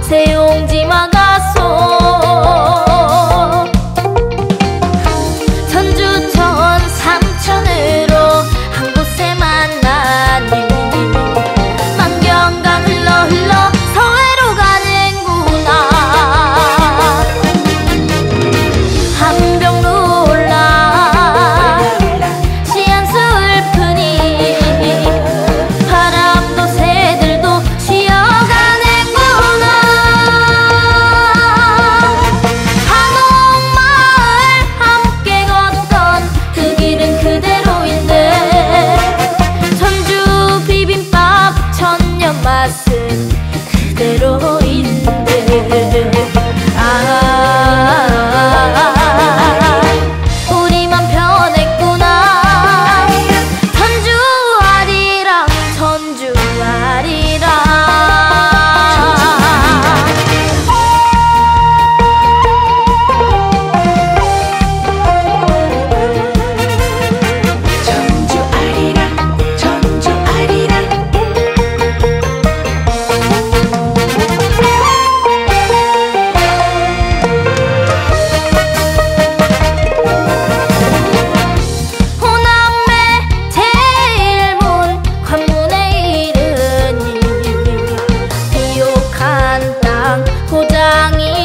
새옹지 막아서 전주천 삼천으로 한 곳에 만나니 만경강 흘러 서해로 가는구나. 함병로 올라 시안수 울프니 바람도 새들도 쉬어가는구나. 한옥마을 함께 걷던 그 길은 그대로인데 전주 비빔밥 천년 맛은 그대로인데 우리만 변했구나. 전주 아리랑 전주 아리랑. 전주 아리랑 전주 아리랑. 호남의 제일문 관문에 이르니 비옥한 땅 고장이